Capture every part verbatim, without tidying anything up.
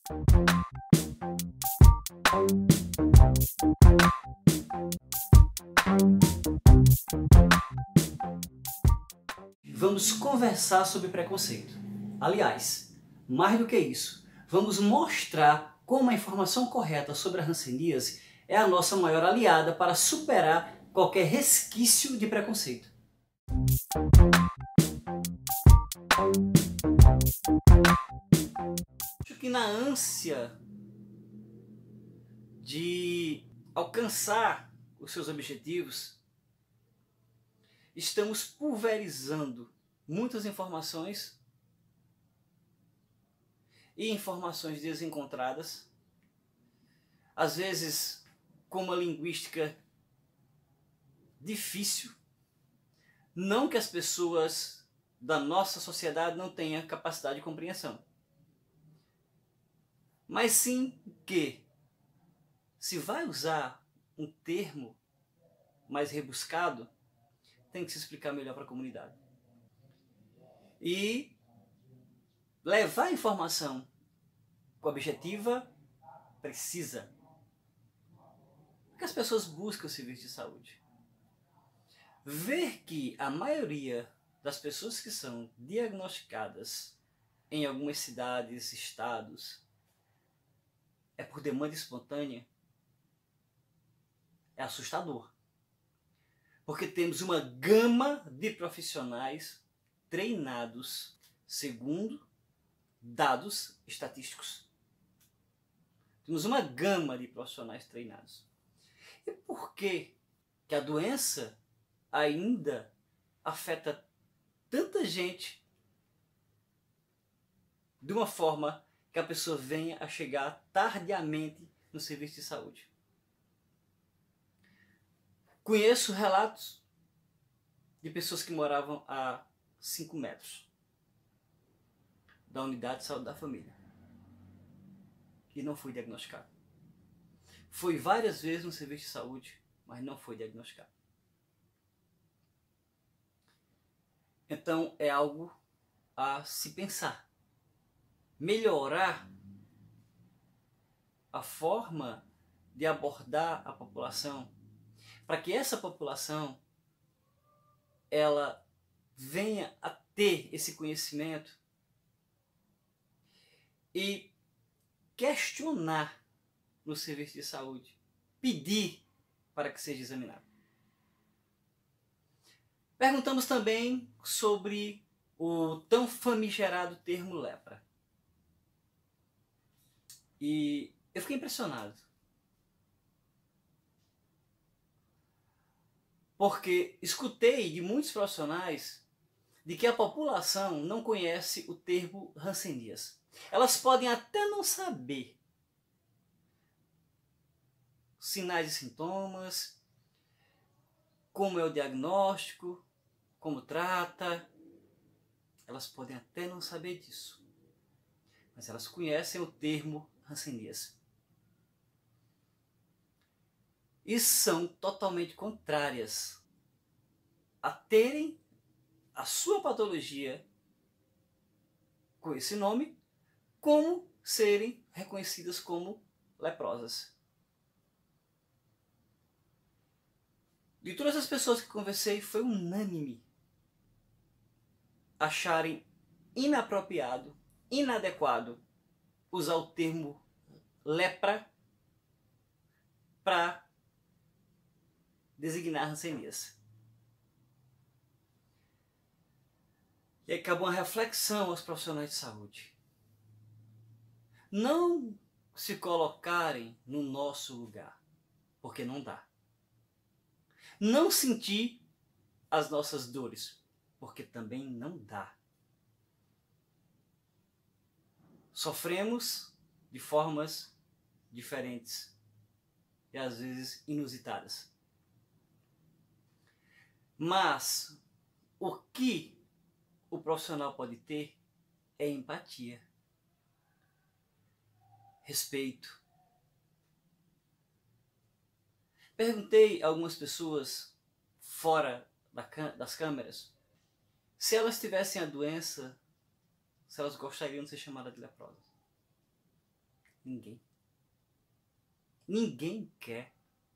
Vamos conversar sobre preconceito. Aliás, mais do que isso, vamos mostrar como a informação correta sobre a hanseníase é a nossa maior aliada para superar qualquer resquício de preconceito. Acho que na ânsia de alcançar os seus objetivos, estamos pulverizando muitas informações e informações desencontradas, às vezes com uma linguística difícil. Não que as pessoas da nossa sociedade não tenham capacidade de compreensão, mas sim que, se vai usar um termo mais rebuscado, tem que se explicar melhor para a comunidade. E levar a informação objetiva, precisa. Porque as pessoas buscam o serviço de saúde. Ver que a maioria das pessoas que são diagnosticadas em algumas cidades, estados, é por demanda espontânea, é assustador. Porque temos uma gama de profissionais treinados segundo dados estatísticos. Temos uma gama de profissionais treinados. E por que que a doença ainda afeta tanta gente de uma forma que a pessoa venha a chegar tardiamente no serviço de saúde? Conheço relatos de pessoas que moravam a cinco metros da unidade de saúde da família e não foi diagnosticado. Foi várias vezes no serviço de saúde, mas não foi diagnosticado. Então é algo a se pensar. Melhorar a forma de abordar a população, para que essa população ela venha a ter esse conhecimento e questionar no serviço de saúde, pedir para que seja examinado. Perguntamos também sobre o tão famigerado termo lepra. E eu fiquei impressionado. Porque escutei de muitos profissionais de que a população não conhece o termo hanseníase. Elas podem até não saber sinais e sintomas, como é o diagnóstico, como trata. Elas podem até não saber disso, mas elas conhecem o termo hanseníase. E são totalmente contrárias a terem a sua patologia com esse nome, como serem reconhecidas como leprosas. De todas as pessoas que conversei, foi unânime acharem inapropriado, inadequado usar o termo lepra para designar hanseníase. E aí acabou uma reflexão aos profissionais de saúde. Não se colocarem no nosso lugar, porque não dá. Não sentir as nossas dores, porque também não dá. Sofremos de formas diferentes e às vezes inusitadas. Mas o que o profissional pode ter é empatia, respeito. Perguntei a algumas pessoas fora das câmeras se elas tivessem a doença, se elas gostariam de ser chamadas de leprosas. Ninguém. Ninguém quer.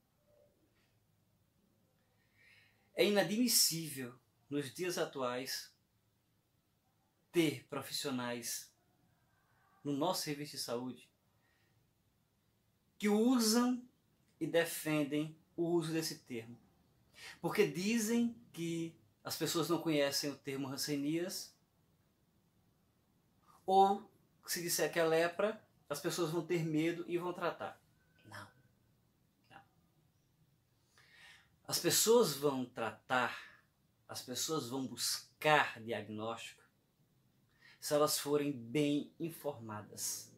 É inadmissível, nos dias atuais, ter profissionais no nosso serviço de saúde que usam e defendem o uso desse termo. Porque dizem que as pessoas não conhecem o termo hanseníase, ou se disser que é lepra, as pessoas vão ter medo e vão tratar. Não. Não. As pessoas vão tratar, as pessoas vão buscar diagnóstico se elas forem bem informadas.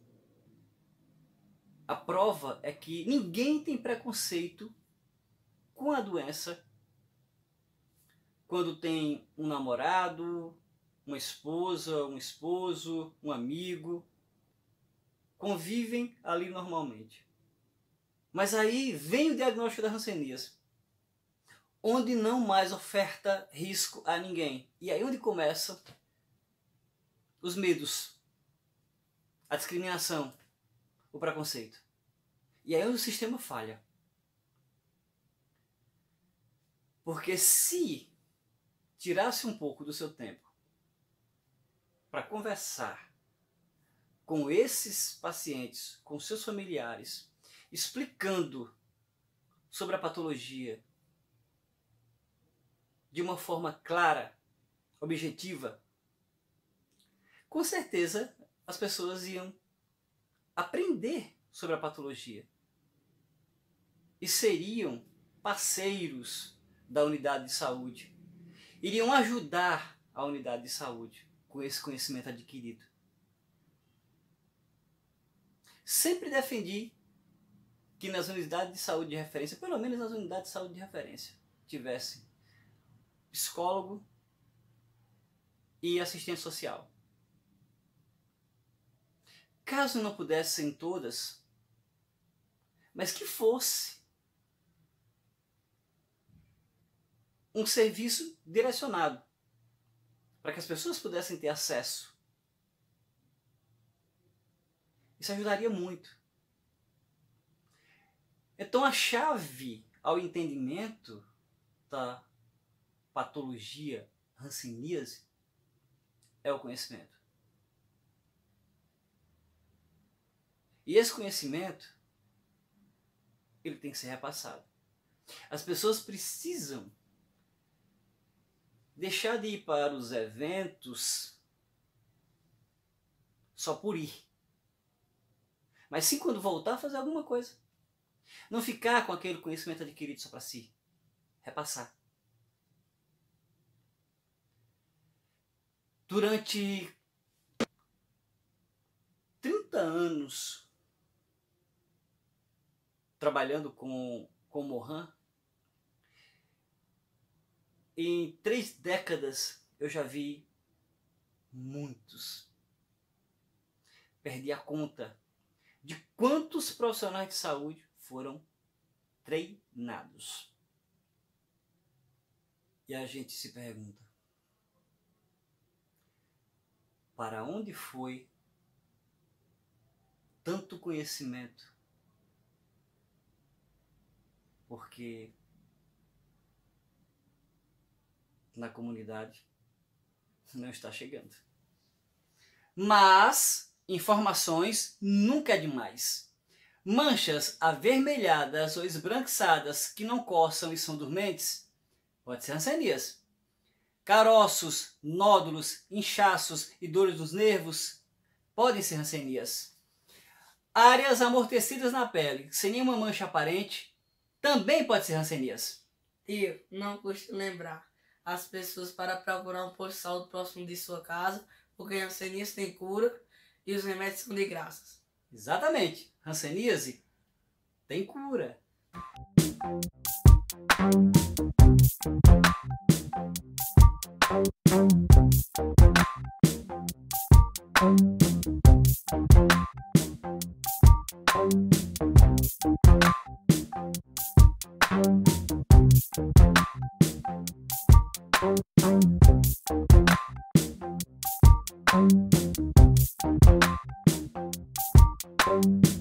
A prova é que ninguém tem preconceito com a doença quando tem um namorado, uma esposa, um esposo, um amigo, convivem ali normalmente. Mas aí vem o diagnóstico da hanseníase, onde não mais oferta risco a ninguém. E aí onde começa os medos, a discriminação, o preconceito. E aí onde o sistema falha. Porque se tirasse um pouco do seu tempo para conversar com esses pacientes, com seus familiares, explicando sobre a patologia de uma forma clara, objetiva, com certeza as pessoas iam aprender sobre a patologia e seriam parceiros da unidade de saúde, iriam ajudar a unidade de saúde com esse conhecimento adquirido. Sempre defendi que nas unidades de saúde de referência, pelo menos nas unidades de saúde de referência, tivesse psicólogo e assistente social. Caso não pudesse ser em todas, mas que fosse um serviço direcionado para que as pessoas pudessem ter acesso. Isso ajudaria muito. Então a chave ao entendimento da patologia hanseníase é o conhecimento. E esse conhecimento, ele tem que ser repassado. As pessoas precisam deixar de ir para os eventos só por ir. Mas sim quando voltar a fazer alguma coisa. Não ficar com aquele conhecimento adquirido só para si. Repassar. Durante trinta anos trabalhando com, com Mohan, em três décadas eu já vi muitos. Perdi a conta de quantos profissionais de saúde foram treinados. E a gente se pergunta, para onde foi tanto conhecimento? Porque na comunidade não está chegando. Mas informações nunca é demais. Manchas avermelhadas ou esbranquiçadas que não coçam e são dormentes, pode ser hanseníase. Caroços, nódulos, inchaços e dores dos nervos podem ser hanseníase. Áreas amortecidas na pele, sem nenhuma mancha aparente, também pode ser hanseníase. Tio, não custa lembrar as pessoas para procurar um posto de saúde próximo de sua casa, porque a hanseníase tem cura e os remédios são de graças. Exatamente. Hanseníase tem cura. Thank you.